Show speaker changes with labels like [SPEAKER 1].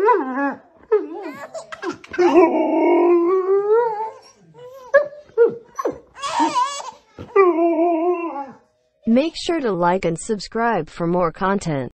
[SPEAKER 1] Make sure to like and subscribe for more content.